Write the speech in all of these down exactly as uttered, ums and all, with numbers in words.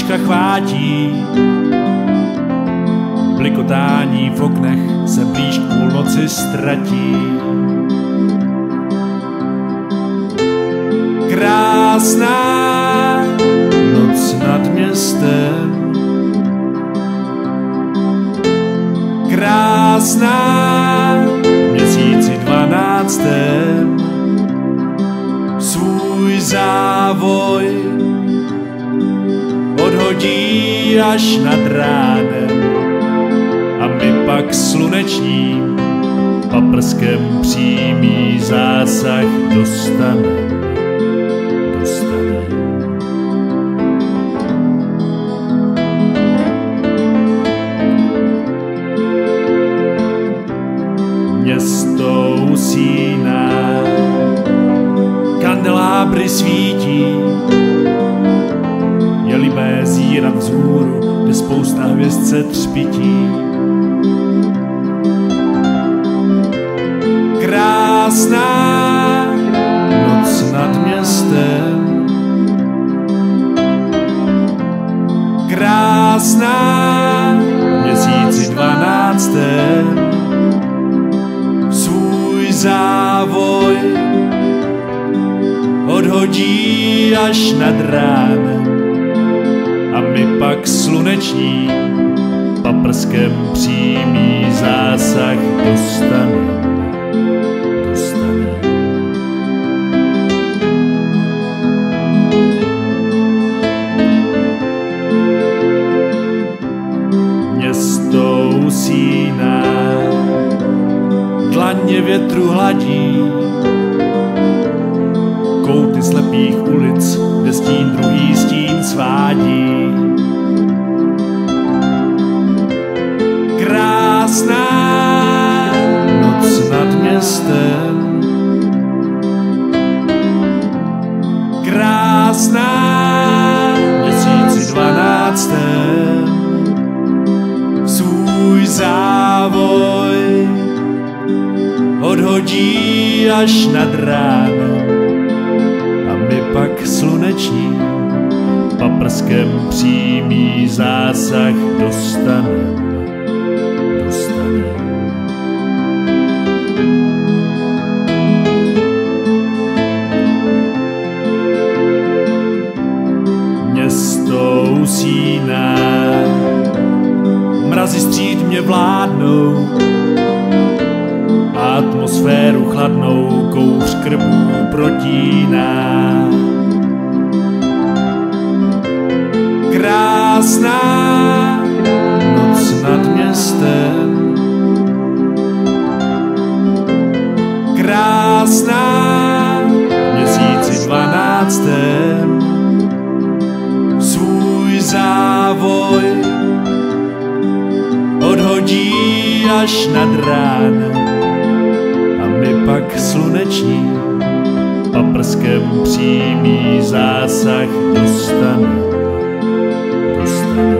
slunečka chvátí. Blikotání v oknech se blíž k půlnoci ztratí. Krásná noc nad městem, krásná měsíci dvanáctém, svůj závoj odhodí až nad ránem a my pak slunečním paprskem přímý zásah dostanem. Město usíná, kandelábry svítí, je libé zírat vzhůru, kde spousta hvězd se třpití. Krásná noc nad městem, krásná měsíci dvanáctém, svůj závoj odhodí až nad ránem a my pak sluneční paprskem přímý zásah dostanem. Město usíná, dlaně větru hladí, kouty slepých ulic, kde stín druhý stín svádí. Krásná noc nad městem, krásná měsíci dvanáctém, svůj závoj odhodí až nad ránem a my pak sluneční paprskem přímý zásah dostanem. Dostanem. Město usíná, mrazy stříd mě vládnou, atmosféru chladnou kouř krvů protíná. Krásná noc nad městem, krásná měsíci dvanáctém, svůj závoj odhodí až nad ránem a my pak sluneční paprskem přímý zásah dostanem. Dostanem.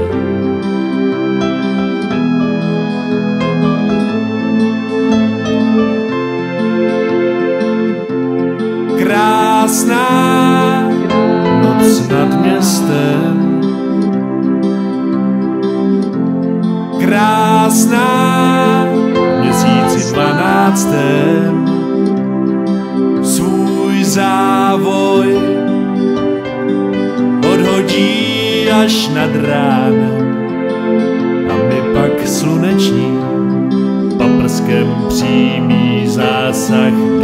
Krásná noc nad městem, krásná měsíci dvanáctém, svůj závoj odhodí až nad ránem a my pak sluneční paprskem přímý zásah